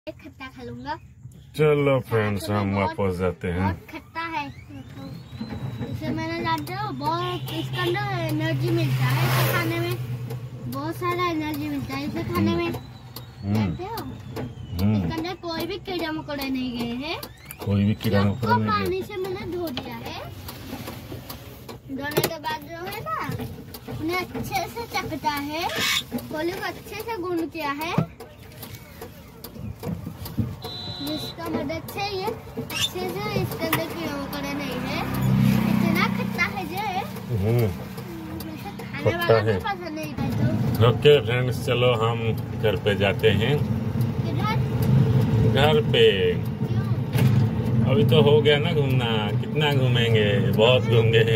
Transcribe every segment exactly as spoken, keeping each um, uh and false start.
खट्टा खा लूंगा। चलो फ्रेंड्स हम वापस जाते हैं। बहुत खट्टा है, इसे मैंने जानते हो बहुत इसके अंदर एनर्जी मिलता है, इसे खाने में बहुत सारा एनर्जी मिलता है इसे खाने में, जानते हो। इसके अंदर कोई भी कीड़ा मकोड़ा नहीं गए हैं, कोई भी कीड़ा मकोड़ा नहीं गए। पानी से मैंने धो दिया है, धोने के बाद जो है ना उन्हें अच्छे से चकटा है, कोली को अच्छे से गूंद किया है, जिसका मदद से ये अच्छे से इसके अंदर कीड़ा मकोड़ा नहीं है। इतना खट्टा है ये, खट्टा है। पसंद नहीं था। ओके फ्रेंड्स चलो हम घर पे जाते हैं। घर पे अभी तो हो गया ना घूमना, कितना घूमेंगे, बहुत घूम गए।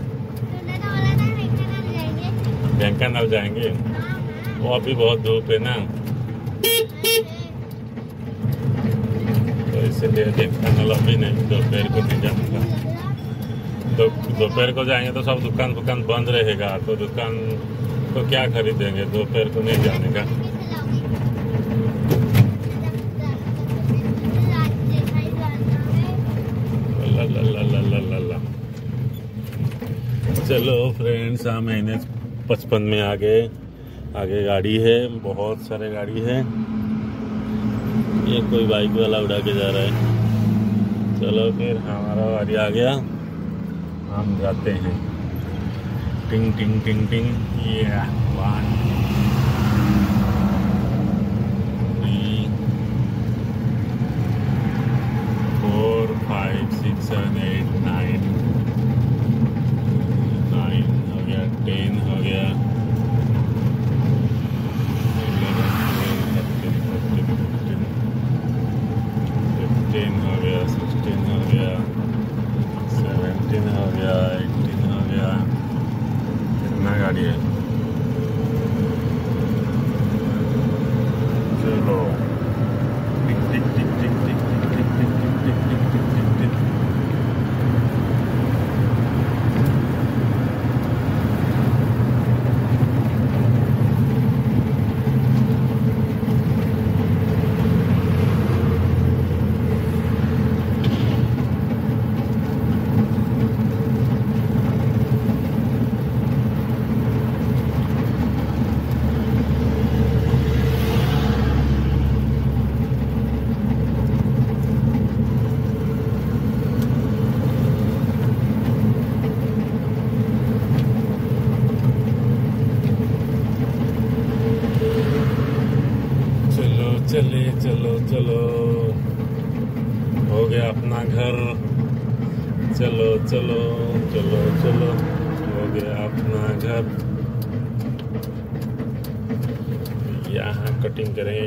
ढेंकानाल जाएंगे, वो अभी बहुत धूप है ना, तो इसलिए ढेंकानाल अभी नहीं, दोपहर को नहीं जाऊंगा। तो दोपहर को जाएंगे तो सब दुकान दुकान बंद रहेगा, तो दुकान तो क्या खरीदेंगे, दोपहर को नहीं जाने का। ला ला ला ला ला ला ला। चलो फ्रेंड्स हम एन एच पचपन में आ गए। आगे गाड़ी है, बहुत सारे गाड़ी है। ये कोई बाइक वाला उड़ा के जा रहा है। चलो फिर हमारा गाड़ी आ गया, हम जाते हैं। टिंग टिंग टिंग टिंग, ये one three four five six seven eight nine, nine हो गया, टेन हो गया, फिफ्टीन हो गया, सिक्सटीन हो गया, सेवेंटीन हो गया, एटीन हो गया। कितना गाड़ी है, चलो टिक टिक टिक टिक टिक टिक टिक टिक टिक टिक टिक टिक टिक। चले चलो चलो, हो गया अपना घर। चलो चलो चलो चलो, हो गया अपना घर। यहाँ कटिंग करेंगे।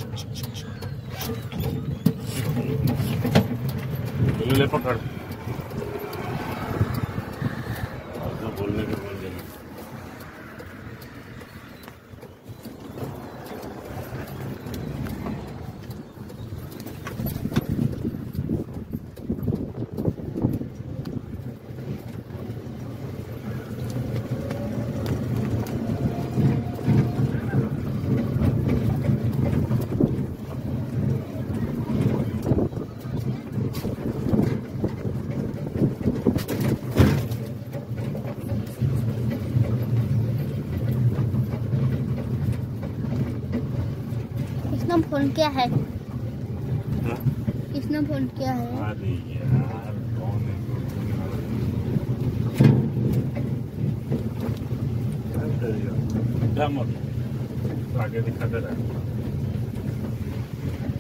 ले पकड़, और जो बोलने के बोल देना। किसने फोन किया है? हाँ? किसने फोन किया है? अरे यार कौन है? क्या मत आगे दिखा दे रहा है।